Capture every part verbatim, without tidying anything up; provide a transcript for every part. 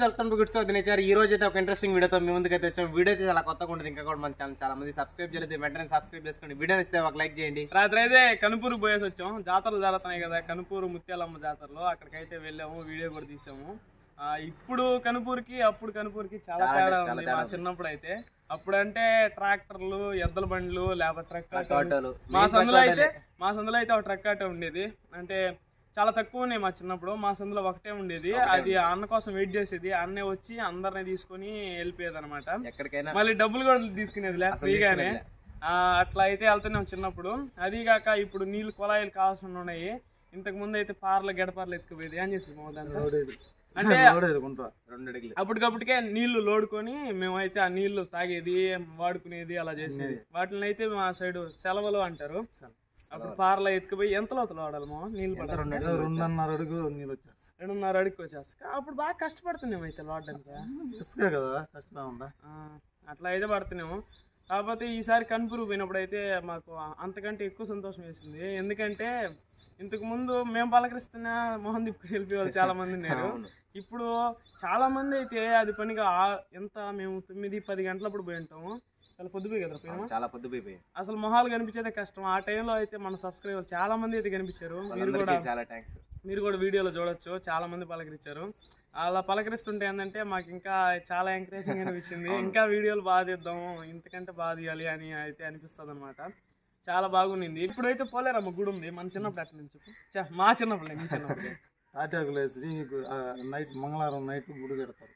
Welcome to goods of the nature. ఈ రోజు అయితే ఒక ఇంట్రెస్టింగ్ వీడియోతో మీ ముందుకైతే వచ్చాం. వీడియో అయితే చాలా కొత్తగా ఉంటుంది. ఇంకా కూడా మన ఛానల్ చాలా మంది సబ్స్క్రైబ్ చేయలేదు, వెంటనే సబ్స్క్రైబ్ చేసుకోండి. వీడియో ఇస్తే ఒక లైక్ చేయండి. రాత్రి అయితే కనుపూరు పోయేసి వచ్చాం. జాతరలు జరుగుతున్నాయి కదా, కనుపూరు ముత్యాలమ్మ జాతరలో అక్కడికైతే వెళ్ళాము, వీడియో కూడా తీసాము. ఇప్పుడు కనుపూరుకి అప్పుడు కనుపూరుకి చాలా తేడా ఉంది. మా చిన్నప్పుడు అయితే అప్పుడంటే ట్రాక్టర్లు, ఎద్దల బండ్లు, లేకపోతే ట్రక్ ఆటోలు. మా సందులో అయితే మా సందులో అయితే ఒక ట్రక్ ఆటో ఉండేది. అంటే చాలా తక్కువ ఉన్నాయి మా చిన్నప్పుడు. మా సందులో ఒకటే ఉండేది. అది అన్న కోసం వెయిట్ చేసేది. అన్నే వచ్చి అందరిని తీసుకుని వెళ్ళిపోయేది అనమాట. మళ్ళీ డబ్బులు కూడా తీసుకునేది లే ఫ్రీగానే. అట్లా అయితే వెళ్తున్నాం చిన్నప్పుడు. అది కాక ఇప్పుడు నీళ్లు కుళాయిలు కావాల్సి ఉన్నాయి. ఇంతకు ముందు అయితే పార్లు గడపార్లు ఎత్తుకుపోయేది. ఏం చేసేది అంటే అప్పటికప్పటికే నీళ్లు లోడుకొని మేమైతే ఆ నీళ్లు తాగేది, వాడుకునేది, అలా చేసేది. వాటిని అయితే మా సైడ్ సెలవులు అంటారు. అప్పుడు పార్ల ఎత్తుకుపోయి ఎంత లోతులు వాడాలమో నీళ్ళు పడాలి. రెండున్నర అడుగు నీళ్ళు వచ్చేస్తాయి. రెండున్నర అడుగు వచ్చేస్తాయి. అప్పుడు బాగా కష్టపడుతున్నాము అయితే వాడడానికి. కదా కష్టంగా ఉందా? అట్లా అయితే పడుతున్నాము. కాకపోతే ఈసారి కనుపూరు పోయినప్పుడు అయితే మాకు అంతకంటే ఎక్కువ సంతోషం వేసింది. ఎందుకంటే ఇంతకు ముందు మేము పలకరిస్తున్న మోహన్ దీప్ వెళ్ళిపోయే వాళ్ళు చాలా మంది ఉన్నారు. ఇప్పుడు చాలా మంది అయితే అది పనిగా ఎంత మేము తొమ్మిది పది గంటలప్పుడు పోయి ఉంటాము. చాలా పొద్దుపోయి కదా పోయినా, చాలా పొద్దుపోయి అసలు మొహాలు కనిపించేదే కష్టం. ఆ టైంలో అయితే మన సబ్స్క్రైబర్ చాలా మంది అయితే కనిపించారు. మీరు కూడా చాలా థ్యాంక్స్. మీరు కూడా వీడియోలో చూడొచ్చు, చాలా మంది పలకరించారు. అలా పలకరిస్తుంటే ఏంటంటే మాకు ఇంకా చాలా ఎంకరేజింగ్ అనిపించింది. ఇంకా వీడియోలు బాగా తీద్దాము, ఇంతకంటే బాగా తీయాలి అని అయితే అనిపిస్తుంది అనమాట. చాలా బాగుంది. ఇప్పుడైతే పోలేరమ్మ గుడి ఉంది. మన చిన్నప్పుడు అట్లా నుంచి మా చిన్నప్పుడు మీ చిన్నప్పుడు తాటాకులు వేసి నైట్ మంగళవారం నైట్ గుడి కడతారు.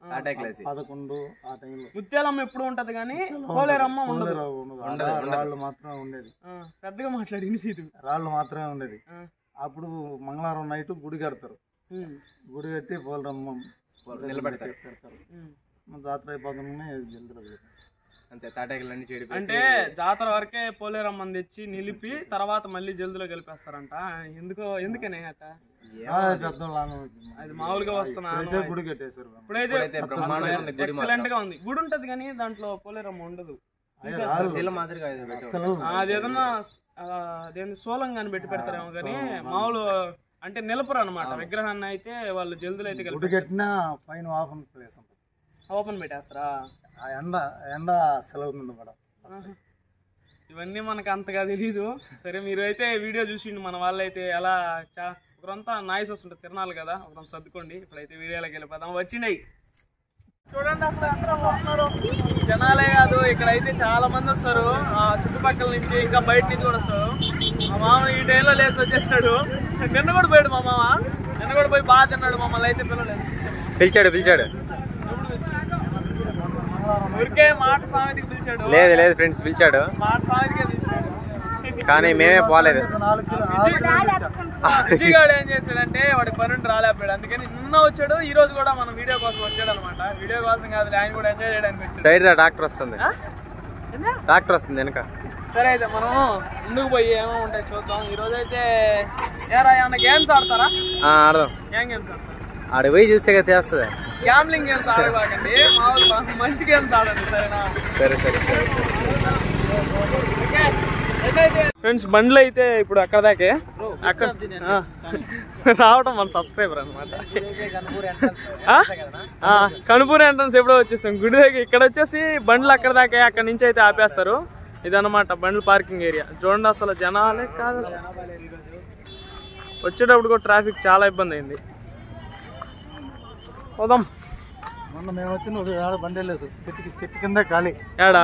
పదకొండు ఆ టైంలో ముత్యాలమ్మ ఎప్పుడు ఉంటది కానీ పోలేరమ్మ ఉండదు. రాళ్ళు మాత్రమే ఉండేది. పెద్దగా మాట్లాడి రాళ్ళు మాత్రమే ఉండేది. అప్పుడు మంగళవారం నైట్ గుడి కడతారు. గుడి కట్టి పోలేరమ్మ నిలబెడతారు. జాతర అయిపోతుందనే జల్దీ అంతే. తాటాకులన్నీ చెడి అంటే జాతర వరకే పోలేరమ్మని తెచ్చి నిలిపి తర్వాత మళ్ళీ జల్దిలో గెలిపేస్తారంట. ఎందుకో ఎందుకనే అట అది మామూలుగా వస్తున్నా. గుడి కట్టేశారు. ఇప్పుడైతే ఎక్సలెంట్ గా ఉంది. గుడి ఉంటది కానీ దాంట్లో పోలేరమ్మ ఉండదు. అది ఏదన్నా అదేంటి సోలం గాని పెట్టి పెడతారేమో కానీ మామూలు అంటే నిలపరు అనమాట విగ్రహాన్ని. అయితే వాళ్ళు జల్దిలో అయితే గుడి కట్టినా పైన ఓపెన్ ప్లేస్ ఉంటుంది. ఓపెన్ పెట్టేస్తారా? ఎండ ఎండ సెలవు మీద కూడా. ఇవన్నీ మనకు అంతగా తెలీదు. సరే మీరు అయితే వీడియో చూసిండు మన వాళ్ళు అయితే ఎలా ఒకరంతా నాయిస్ వస్తుంటుంది. తిరణాలి కదా, ఒకరం సర్దుకోండి. ఇప్పుడైతే వీడియోలోకి వెళ్ళిపోదాం. వచ్చినాయి చూడండి. అసలు అందరూ వస్తున్నారు. జనాలే కాదు, ఇక్కడ అయితే చాలా మంది వస్తారు. ఆ చుట్టుపక్కల నుంచి ఇంకా బయట నుంచి కూడా వస్తారు. మా మామ ఈ టైంలో లేచి వచ్చేసినాడు. నిన్న కూడా పోయాడు మా మామ. నిన్న కూడా పోయి బాగా తిన్నాడు. మమ్మల్ని అయితే పిల్లలేదు పిలిచాడు పిలిచాడు ఊరికే మాట సామెతకి పిలిచాడు. లేదు లేదు ఫ్రెండ్స్ పిలిచాడు, మాట సామెతకే పిలిచాడు. కానీ మేమే పోలేదు. విజయగాడు ఏం చేశాడంటే వాడి పని రాలేకపోయాడు. అందుకని నిన్న వచ్చాడు, ఈ రోజు కూడా మనం వీడియో కోసం వచ్చాడు అనమాట. వీడియో కోసం కాదు, ఆయన కూడా ఎంజాయ్ చేయడానికి వచ్చాడు. సైడ్ డాక్టర్ వస్తుంది, డాక్టర్ వస్తుంది వెనక. సరే అయితే మనం ముందుకు పోయి ఏమో ఉంటాయి చూద్దాం. ఈ రోజు అయితే ఏరా ఏమన్నా గేమ్స్ ఆడతారా? ఆడదాం. ఏం గేమ్స్ ఆడతారు? ఆడ పోయి చూస్తే కదా తెలుస్తుంది. గ్యామ్లింగ్ గేమ్స్ ఆడబాకండి, మామూలు మంచి గేమ్స్ ఆడండి. సరేనా? సరే సరే సరే. ఫ్రెండ్స్ బండ్లు అయితే ఇప్పుడు అక్కడ దాకే అక్కడ రావడం మన సబ్స్క్రైబర్ అనమాట. కనుపూరు ఎంట్రన్స్ ఎప్పుడో వచ్చేస్తాం గుడి దగ్గర. ఇక్కడ వచ్చేసి బండ్లు అక్కడ దాకే, అక్కడ నుంచి అయితే ఆపేస్తారు. ఇదన్నమాట బండ్లు పార్కింగ్ ఏరియా. చూడండి అసలు జనాలే కాదు. వచ్చేటప్పుడు కూడా ట్రాఫిక్ చాలా ఇబ్బంది అయింది. పోదాం. మొన్న మేము వచ్చిన బండి లేదు, చెట్టు చెట్టు కింద ఖాళీ. ఏడా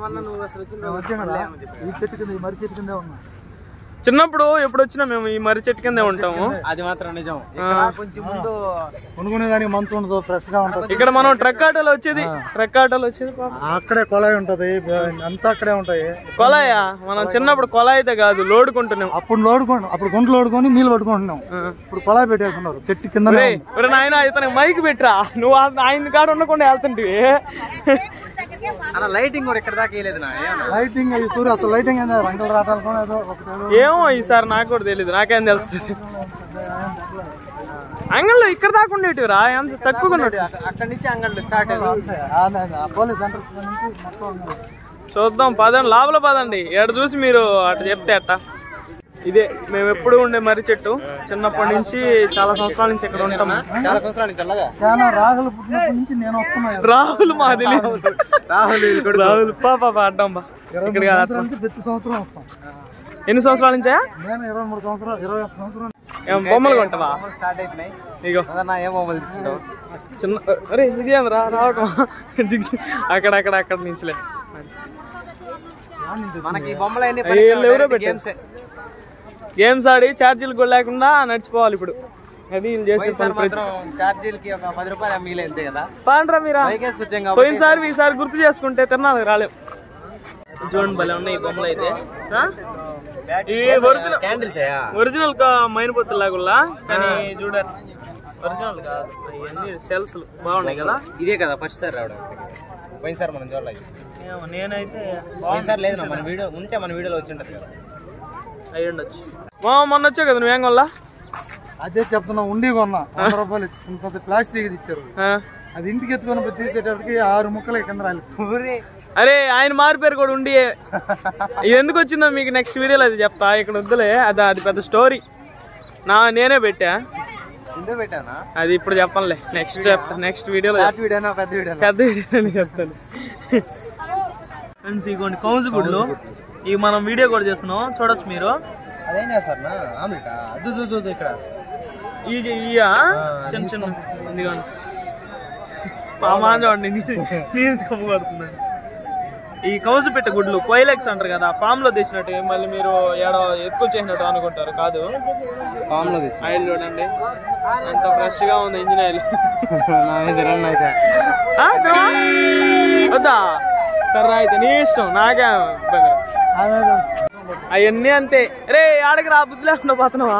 ఈ చెట్టు కింద, ఈ మర్రి చెట్టు కింద ఉన్నా. చిన్నప్పుడు ఎప్పుడు వచ్చినా మేము ఈ మర్రి చెట్టు కిందే ఉంటాము. అది మాత్రం నిజం. కొంచెం ముందు కొనుక్కునేదానికి మంచు ఉండదు, ఫ్రెష్ గా ఉంటుంది. ఇక్కడ మనం ట్రక్ ఆటోలో వచ్చేది, ట్రక్ ఆటోలో వచ్చేది అక్కడే కొలాయి ఉంటది, అంతా అక్కడే ఉంటాయి. కొలాయా? మనం చిన్నప్పుడు కొలాయి అయితే కాదు, లోడుకుంటున్నాం. అప్పుడు లోడుకోండి, అప్పుడు గుంటలు లోడుకొని నీళ్ళు పట్టుకుంటున్నాం. ఇప్పుడు కొలాయి పెట్టేస్తున్నారు చెట్టు కింద. ఆయన ఇతనికి మైక్ పెట్టరా, నువ్వు ఆయన కాడ ఉండకుండా వెళ్తుంటివి. లైటింగ్ కూడా ఇక్కడ దాకా వేయలేదు. లైటింగ్ సూర్య అసలు లైటింగ్ రంగులు రాటాలు ఏమో ఈసారి నాకు కూడా తెలీదు, నాకేం తెలుస్తుంది. అంగళ్ళు ఇక్కడ దాకా ఉండేటివిరా, ఎంత తక్కువ అక్కడ నుంచి అంగళ్ళు స్టార్ట్. చూద్దాం పదండి, లోపల పదండి. ఎక్కడ చూసి మీరు అట్లా చెప్తే అట్ట. ఇదే మేము ఎప్పుడు ఉండే మర్రి చెట్టు, చిన్నప్పటి నుంచి చాలా సంవత్సరాల నుంచి ఇక్కడ ఉంటాం. చాలా సంవత్సరాల నుంచి రాహుల్ పుట్టినప్పటి నుంచి నేను వస్తున్నాను. రాహుల్ మా తెలియదు. రాహుల్ రాహుల్ పాపా అడ్డం బా. ఇక్కడ ప్రతి సంవత్సరం వస్తాం. ఎన్ని సంవత్సరాల నుంచా? నేను ఇరవై మూడు సంవత్సరాలు ఇరవై ఒక్క సంవత్సరాలు. ఏం బొమ్మలు కొంటావా? స్టార్ట్ అయిపోయినాయి. ఇగో ఏ బొమ్మలు తీసుకుంటావు? చిన్న అరే ఇదేం రా రావటం అక్కడ అక్కడ అక్కడ నుంచిలే. మనకి బొమ్మలు గేమ్స్ ఆడి ఛార్జీలు కూడా లేకుండా నడిచిపోవాలి ఇప్పుడు. అది చేసే ఛార్జీలకి ఒక పది రూపాయలు మిగిలింది కదా. పాండ్రా మీరా పోయినసారి ఈసారి గుర్తు చేసుకుంటే తిన్నాను రాలేవు. చూడండి భలే ఉన్నాయి ఈ బొమ్మలు అయితే. ఒరిజినల్ క్యాండిల్స్ ఒరిజినల్ మైనపొత్తులు లాగుల్లా, కానీ చూడాలి ఒరిజినల్ కాదు. ఇవన్నీ సెల్స్ బాగున్నాయి కదా. ఇదే కదా ఫస్ట్ సార్ రావడం. పోయినసారి మనం చూడాలి. నేనైతే పోయినసారి లేదు మన వీడియో ఉంటే మన వీడియోలో వచ్చి ఉంటుంది కదా. అయ్యి ఉండొచ్చు. మా మొన్న వచ్చావు కదా నువ్వేం కొల్లా? అదే చెప్తున్నా, ఉండి కొన్నా వంద రూపాయలు ఇచ్చి ప్లాస్టిక్ ఇచ్చారు. అది ఇంటికి ఎత్తుకొని తీసేటప్పటికి ఆరు ముక్కలు కింద రాలి. అరే ఆయన మారిపోయారు కూడా ఉండి. ఇది ఎందుకు వచ్చిందో మీకు నెక్స్ట్ వీడియోలో అది చెప్తా, ఇక్కడ వద్దులే. అది అది పెద్ద స్టోరీ, నా నేనే పెట్టా. పెట్టానా? అది ఇప్పుడు చెప్పనులే, నెక్స్ట్ చెప్తా. నెక్స్ట్ వీడియోలో పెద్ద వీడియో పెద్ద వీడియో చెప్తాను. ఫ్రెండ్స్ ఇగోండి కౌజు గుడ్లు, ఇవి మనం వీడియో కూడా చేస్తున్నాం, చూడొచ్చు మీరు. అదేం చేస్తారు ఇక్కడ ఈ చిన్న చిన్న ఇదిగోండి పామా చూడండి నీసు కమ్ము పడుతుందండి. ఈ కౌజు పెట్టే గుడ్లు కోయిలెక్స్ అంటారు కదా, ఫామ్ లో తెచ్చినట్టు. మళ్ళీ మీరు ఏడో ఎక్కువ చేసినట్టు అనుకుంటారు, కాదు. ఫామ్ లో ఆయిల్ చూడండి ఎంత ఫ్రెష్ గా ఉంది, ఇంజిన్ ఆయిల్. వద్దా సరే అయితే నీ ఇష్టం, నాకే ఇబ్బంది. అవన్నీ అంతే. రే ఆడకి రా, బుద్ధి లేకుండా పోతున్నావా?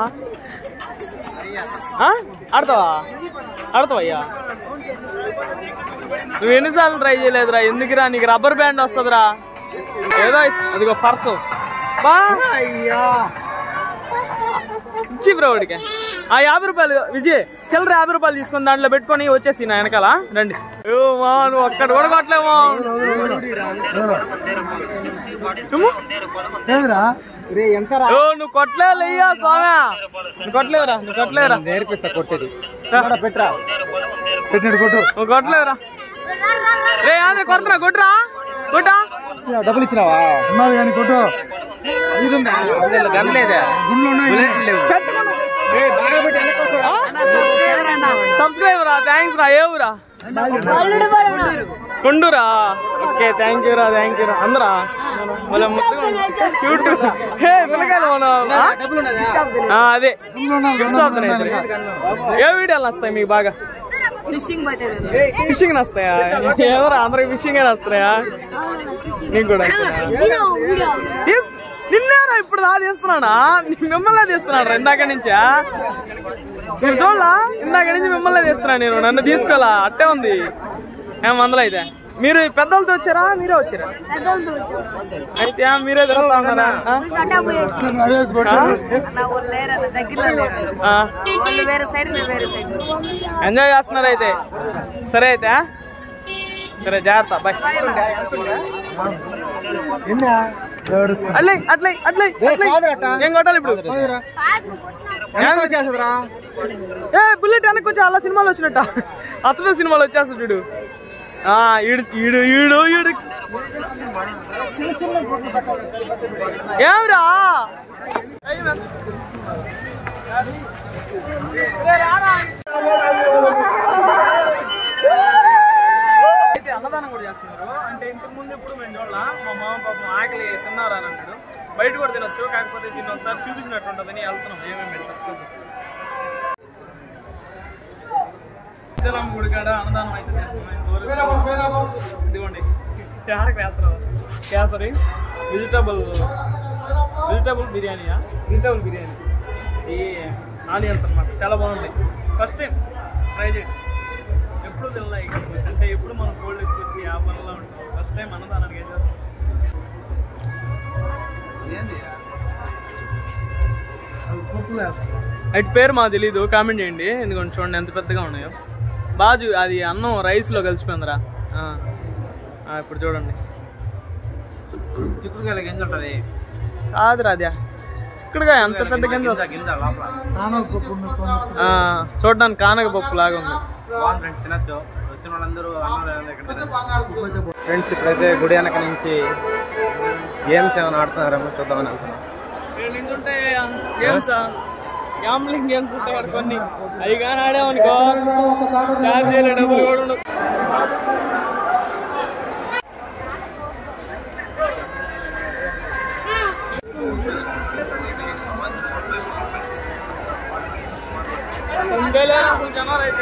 ఆడతావా ఆడతావా అయ్యా? నువ్వు ఎన్నిసార్లు ట్రై చేయలేదురా? ఎందుకురా? నీకు రబ్బర్ బ్యాండ్ వస్తుందిరా. ఏదో అదిగో పర్సు బా ఇచ్చి బ్రోడికి ఆ యాభై రూపాయలు విజయ్ చిల్లర యాభై రూపాయలు తీసుకుని దాంట్లో పెట్టుకొని వచ్చేసి నా వెనకాల రండి. మా నువ్వు ఒక్కటి కూడా కొట్టలేమో. నువ్వు కొట్టలేయ్యా స్వామి, నువ్వు కొట్టలేవురా, నువ్వు కొట్టలేవురా. నేర్పిస్తా కొట్టేది. నువ్వు కొట్టలేవురా. రే అదే కొడుతున్నా, కొట్టురా కొట్టా. డబ్బులు ఇచ్చినావా? ఉన్నది కానీ కొట్టు. సబ్స్క్రైబర్ రా, థ్యాంక్స్ రా. ఏ ఊరా? కొండూరా. ఓకే థ్యాంక్ యూ రా, థ్యాంక్ యూ రా. అందరా క్యూట్. హే పిల్లకాయలు అదే గిఫ్ట్స్ అవుతున్నాయి. ఏ వీడియోలు వస్తాయి మీకు బాగా? ఫిషింగ్ వస్తాయా? ఎవరా అందరికి ఫిషింగ్ అయినా వస్తాయా? నీకు కూడా నిన్నేరా ఇప్పుడు దా తీస్తున్నాడా? మిమ్మల్నే తీస్తున్నాడు ఇందాక నుంచా? మీరు చూడలా? ఇందాక నుంచి మిమ్మల్నే తీస్తున్నాను నేను, నన్ను తీసుకోవాలా? అట్టే ఉంది. ఏం వందలు అయితే మీరు పెద్దలతో వచ్చారా మీరే వచ్చారా? అయితే మీరే తిరుగుతా ఉన్నారా? ఎంజాయ్ చేస్తున్నారు అయితే. సరే అయితే సరే జాగ్రత్త, బాయ్. అట్లే అట్లే అట్లే ఏం కొట్టాలి ఇప్పుడు? ఏ బుల్లెట్ వెనక్కి వచ్చి అలా సినిమాలు వచ్చినట్ట, అతను సినిమాలు వచ్చేస్తా చూడు. ఈడు ఈడు ఈడు ఈడు ఏమిరా అయితే అన్నదానం కూడా చేస్తున్నారు. అంటే ఇంతకు ముందు ఎప్పుడు మేము చూడాల. మా మామ పాపం ఆకలి తిన్నారా అని అన్నాడు. బయట కూడా తినొచ్చు, కాకపోతే దీన్ని ఒకసారి చూపించినట్టు ఉంటుందని వెళ్తున్నాం. ఏమేమి పెడతాం గుడి కాడ అన్నదానం అయితే ఇదిగోండి. క్యారెట్ వేస్తారు, కేసరి వెజిటబుల్ వెజిటబుల్ బిర్యానీయా వెజిటబుల్ బిర్యానీ. ఈ ఆనియన్స్ అన్నమాట, చాలా బాగుంది. ఫస్ట్ టైం ట్రై చేయండి. ఎప్పుడు తినలే ఇక్కడికి వచ్చి, అంటే ఎప్పుడు మనం కోల్డ్ ఎక్కువ వచ్చి ఆ పనుల్లో ఉంటాం. ఫస్ట్ టైం అన్నదానానికి ఏం చేస్తాం. అటు పేరు మాకు తెలీదు, కామెంట్ చేయండి. ఎందుకంటే చూడండి ఎంత పెద్దగా ఉన్నాయో. బాజు అది అన్నం రైస్లో కలిసిపోయిందిరా. ఇప్పుడు చూడండి చిక్కుడుకాయలకి ఎంత ఉంటుంది? కాదురా అదే చిక్కుడుగా ఎంత పెద్ద గింజ వస్తుంది. గింజ లోపల కానపప్పు ఉన్నట్టు. ఆ, చూడడానికి కానక పప్పు లాగా ఉంది. బాగుంది ఫ్రెండ్స్, తినచ్చు. వచ్చిన వాళ్ళందరూ అన్నారు. ఫ్రెండ్స్ ఇప్పుడైతే గుడి వెనక నుంచి గేమ్స్ ఏమైనా ఆడుతున్నారేమో చూద్దామని అనుకున్నాం. గేమ్స్ గ్యాంబ్లింగ్ గేమ్స్ ఉంటాయి కదా కొన్ని, అవి కానీ ఆడామనుకో చార్జ్ చేయలే డబ్బులు కూడా ఉండవు. అసలు జనాలు అయితే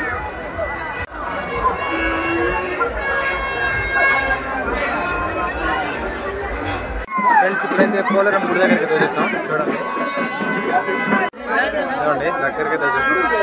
ఫ్రెండ్స్ ఇప్పుడైతే పోలేరం గుడి దగ్గరికి వచ్చేస్తాం. చూడండి చూడండి దగ్గరికి వచ్చేస్తాం.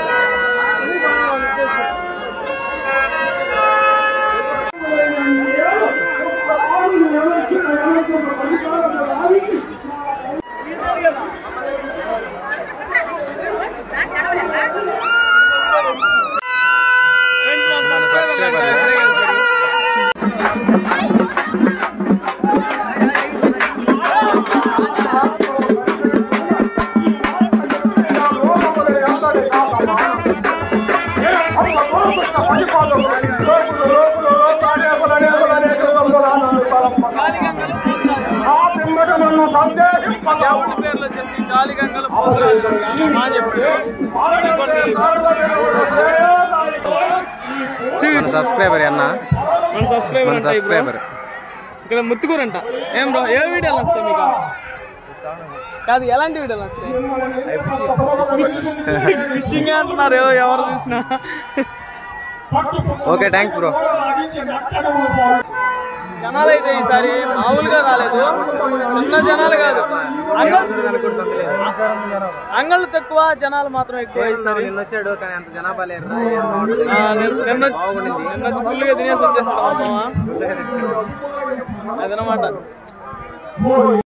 దేవుడి పేర్లు వచ్చేసి గాలిగంగలు సబ్స్క్రైబర్ అన్న, మన సబ్స్క్రైబర్ సబ్స్క్రైబర్ ఇక్కడ ముత్తుకూరంట. ఏం బ్రో, ఏ వీడియోలు వస్తాయి మీకు? కాదు, ఎలాంటి వీడియోలు వస్తాయి? ఫిషింగ్ అంటున్నారు ఎవరు చూసినా. Okay thanks bro. జనాలు అయితే ఈసారి మామూలుగా రాలేదు, చిన్న జనాలు కాదు, అంగళ్ళు తక్కువ, జనాలు మాత్రం ఎక్కువ. నిన్న వచ్చాడు కానీ అంత జనాభా లేరు. నిన్న నిన్న ఫుల్గా తినేసి వచ్చేస్తాం అదనమాట.